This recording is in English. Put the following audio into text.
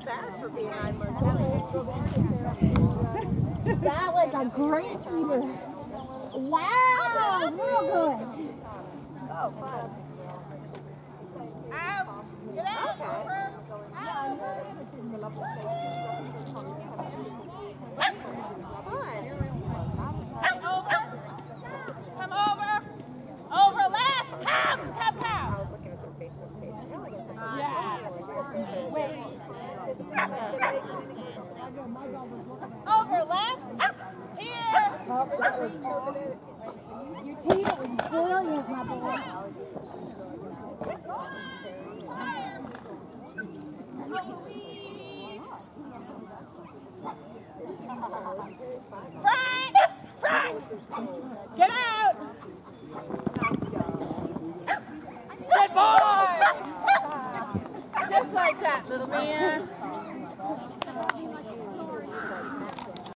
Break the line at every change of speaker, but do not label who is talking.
not bad for being on more.
That was a great eater. Wow, real good.
Oh, fun.
Out. Get out. Over. Out.
Fun.
Over. Come over. Over left. Come. Come, come.
I was looking at their Facebook page.
Yeah. Wait. Over left. Here.
Your teeter was brilliant, my boy.
Frank! Frank! Get out! Good boy! Just like that, little man.